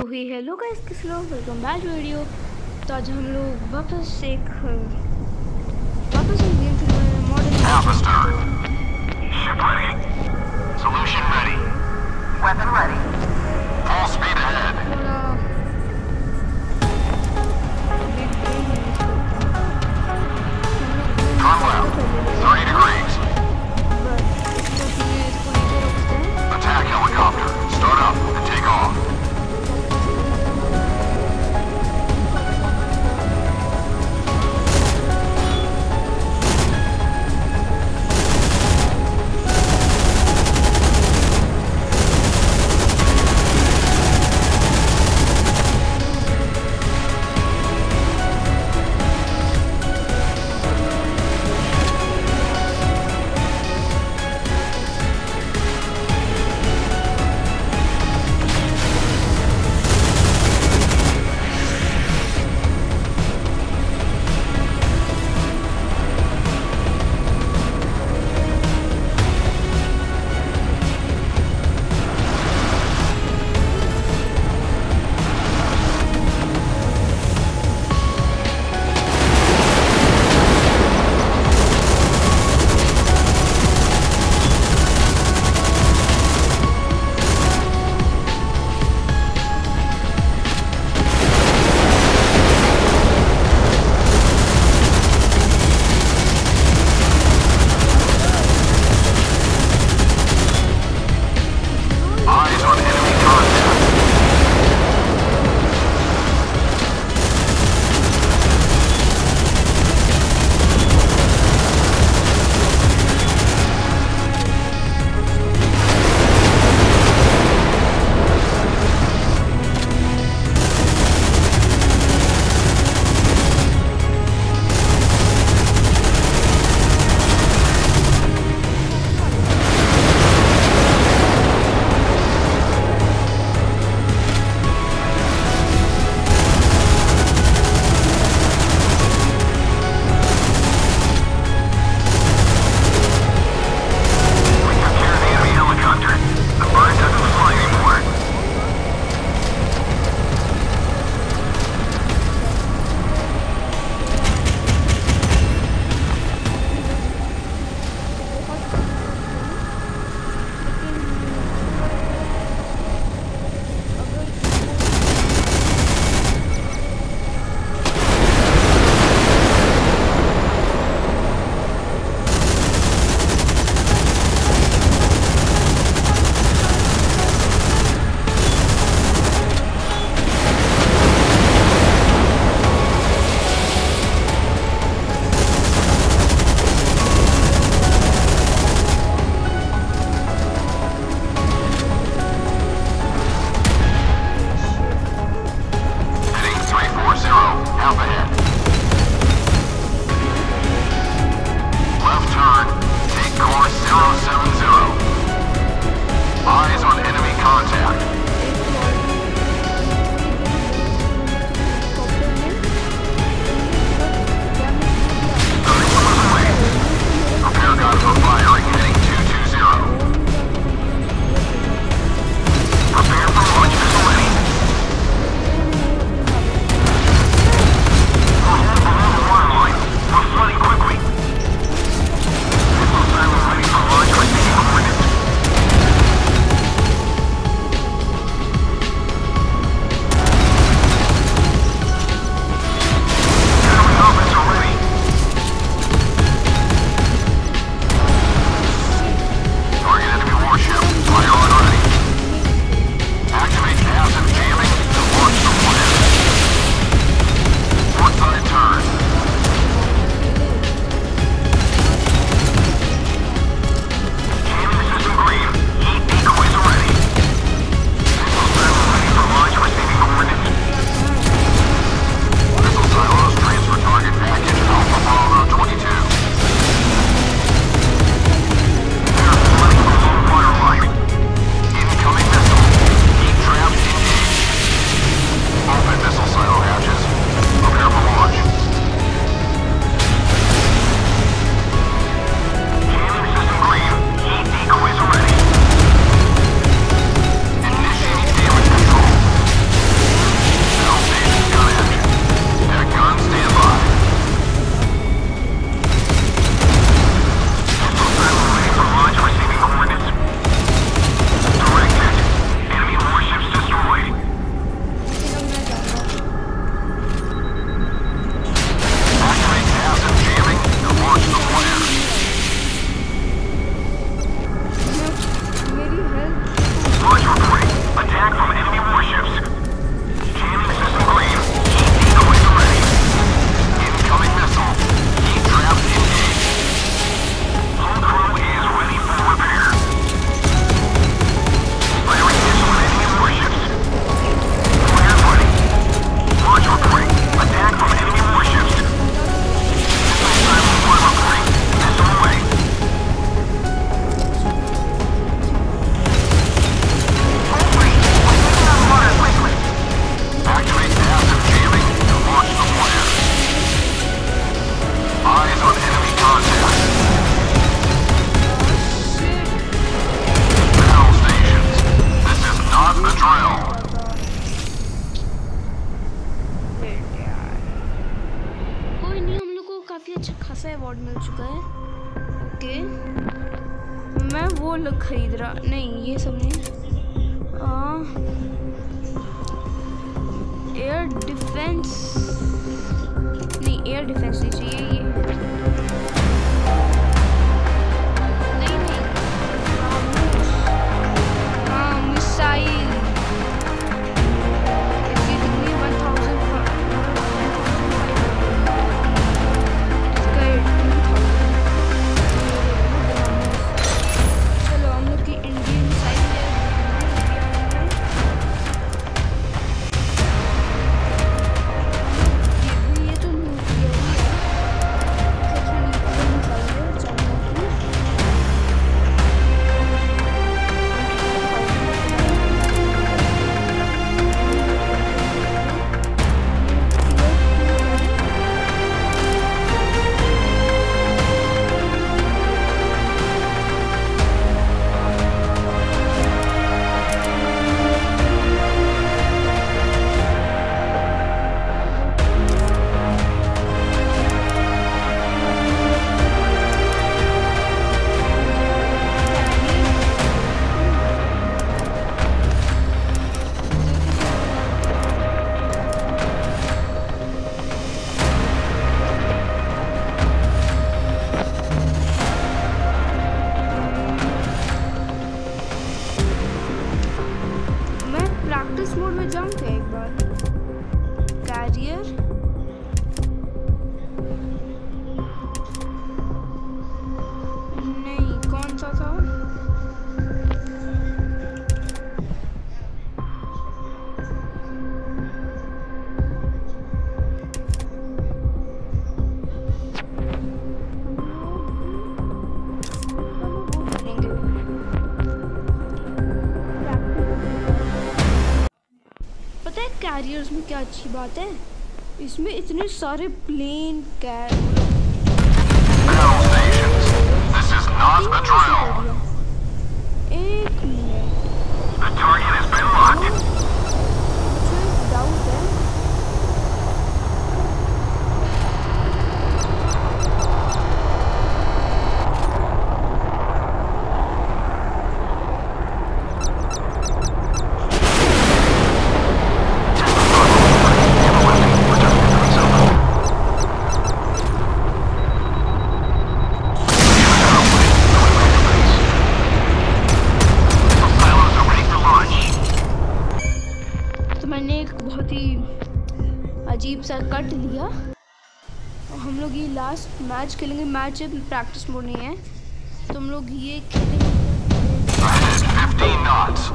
हुई hello guys, कैसे लोग, वेलकम बैक टू वीडियो। तो आज हम लोग वापस एक गेम शुरू में modern Ship ready. Solution ready. Weapon ready. Full speed ahead. थोड़ा बिग ब्रेन यूज करते हैं। हम लोग Turn पहले left. ले 30 degrees. बट इसको नीचे रखते हैं। Attack helicopter. Start up and take off. Mod मिल चुका है। ओके मैं वो लोग खरीद रहा नहीं, ये सब नहीं। एयर डिफेंस नहीं, एयर डिफेंस नहीं चाहिए ये। नहीं नहीं, हाँ मिसाइल। इसकी कितनी 1000 चलो हम लोग की इंडियन मिसाइल है। ये तो न्यूक्लियर ही है, सच में न्यूक्लियर मिसाइल है चाइना की। प्रैक्टिस मोड में जाऊँ क्या एक बार? कैरियर नहीं, कौन सा था? कैरियर्स में क्या अच्छी बात है, इसमें इतने सारे प्लेन एक मिनट डाउट है। अजीब सा कट लिया और हम लोग ये लास्ट मैच खेलेंगे। मैच प्रैक्टिस मोड नहीं है तो हम लोग ये खेलेंगे। 15 knots.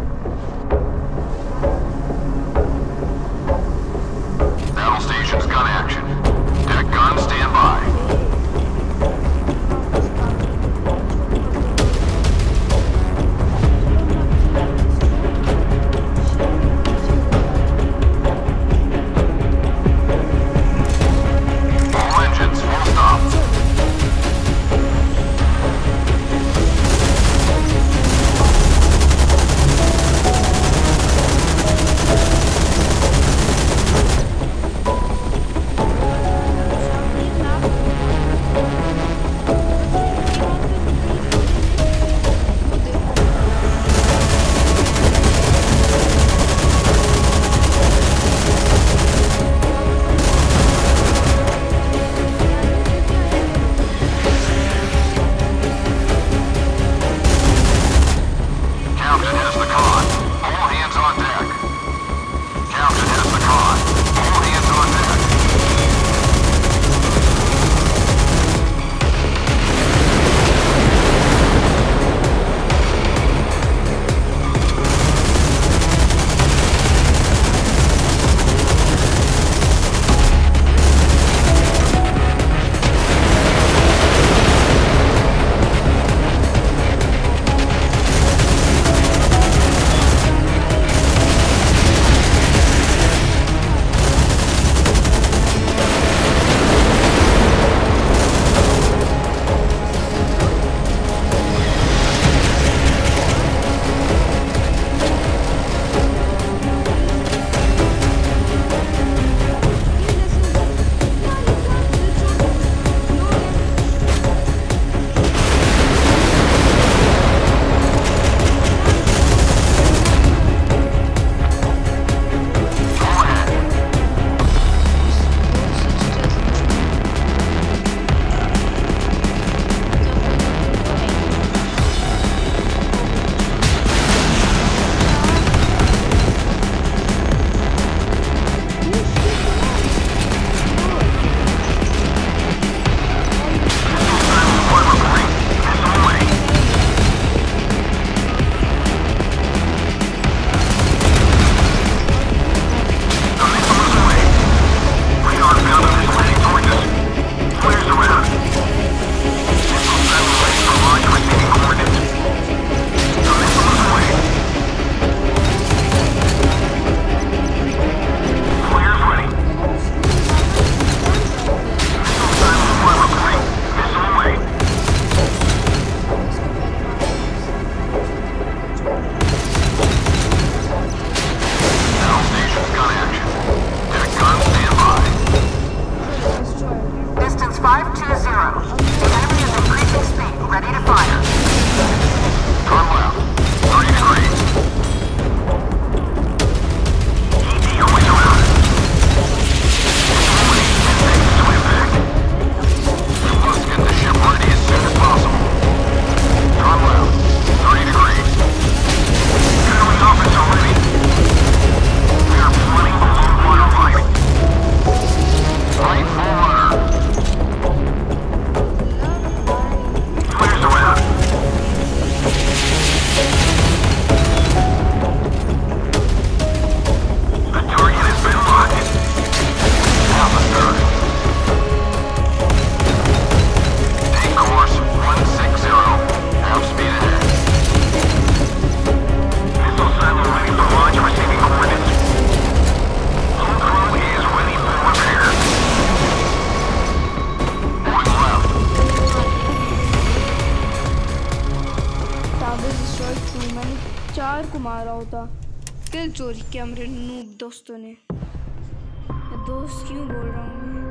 Battle stations gun action. Deck gun stand by. फिर चोरी किया मेरे नूब दोस्तों ने। दोस्त क्यों बोल रहा हूँ मैं?